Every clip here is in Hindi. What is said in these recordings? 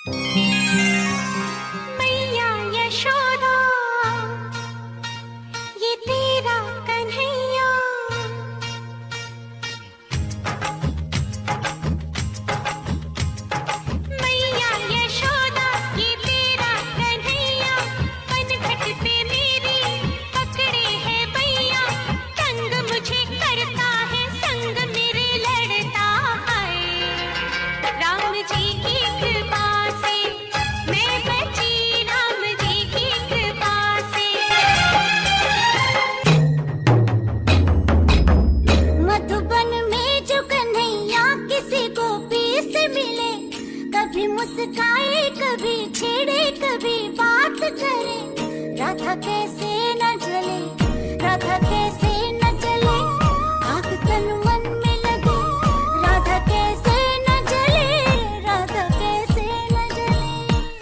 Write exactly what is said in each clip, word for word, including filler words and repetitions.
मैया यशोदा ये तेरा कन्हैया, मैया यशोदा ये तेरा कन्हैया, पनघट पे मेरी पकड़े है भैया, तंग मुझे करता है संग मेरे लड़ता है। राम जी की कृपा से मैं बची, राम जी की कृपा से। मधुबन में जो कन्हैया किसी गोपी से मिले, कभी मुस्काए कभी छेड़े कभी बात करे, राधा कैसे न जले, राधा कैसे न जले, आग तन मन में लगे, राधा कैसे न जले, राधा कैसे न जले।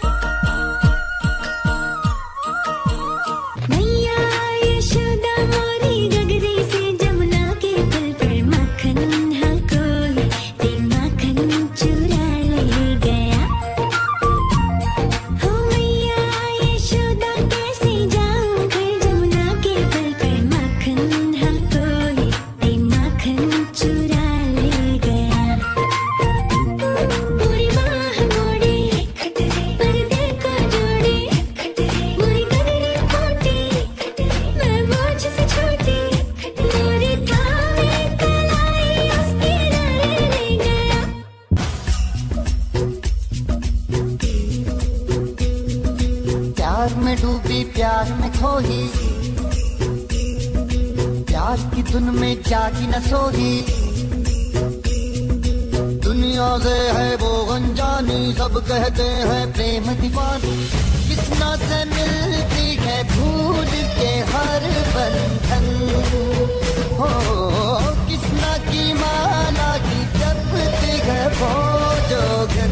मैया यशोदा मोरी गगरी से जमुना के पुल पर माखन हा कोई ते माखन चुरा ले गया। हो मैया यशोदा कैसे जाऊं फिर जमुना के पुल पर माखन हा कोई ते माखन चुरा ले गया। पूरी बाह मोड़ी पर्दे को जोड़ी, पूरी गगरी फूटी मैं बोझ से छोटी, पूरी थामे कलाई उसकी डाले ले गया। प्यार में डूबी प्यार में खोही, प्यार की धुन में जागी न सोही, दुनिया से है वो अनजानी, सब कहते हैं प्रेम दीवानी, किसना से मिलती है भूल के हर बंधन, हो किसना की माला की जपती है वो जोगन।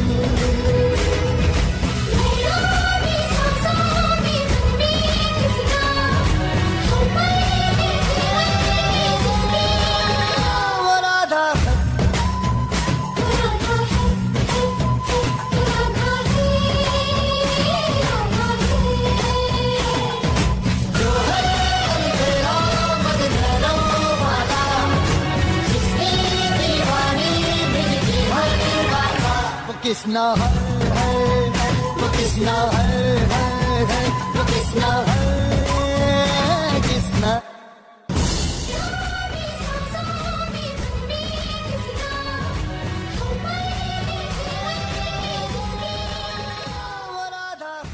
वो राधा जो है तेरा मगनों वाला, जिसकी दीवानी मिलती हर बाला, वो किसना है, है, है, वो किसना है, है, है, वो किसना है।